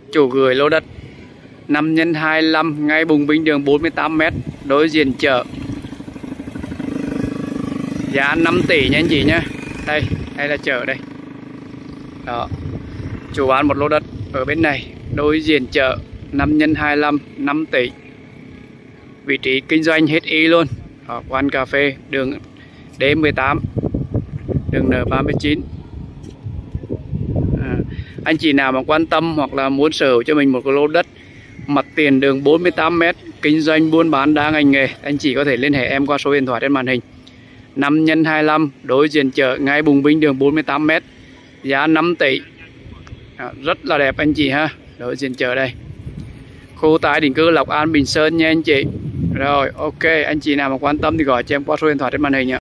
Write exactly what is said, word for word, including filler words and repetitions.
Chủ gửi lô đất năm nhân hai mươi lăm ngay Bùng Binh đường bốn mươi tám mét, đối diện chợ. Giá năm tỷ nha anh chị nhé. Đây, đây là chợ đây. Đó. Chủ bán một lô đất ở bên này, đối diện chợ, năm nhân hai mươi lăm, năm tỷ. Vị trí kinh doanh hết y luôn. Đó, quán cà phê đường D mười tám, đường N ba mươi chín. À, anh chị nào mà quan tâm hoặc là muốn sở hữu cho mình một cái lô đất mặt tiền đường bốn mươi tám mét, kinh doanh buôn bán đa ngành nghề, anh chị có thể liên hệ em qua số điện thoại trên màn hình. Năm nhân hai mươi lăm, đối diện chợ, ngay Bùng Binh đường bốn mươi tám mét, giá năm tỷ. À, rất là đẹp anh chị ha. Đối diện chợ đây, khu tái định cư Lộc An, Bình Sơn nha anh chị. Rồi, ok, anh chị nào mà quan tâm thì gọi cho em qua số điện thoại trên màn hình ạ.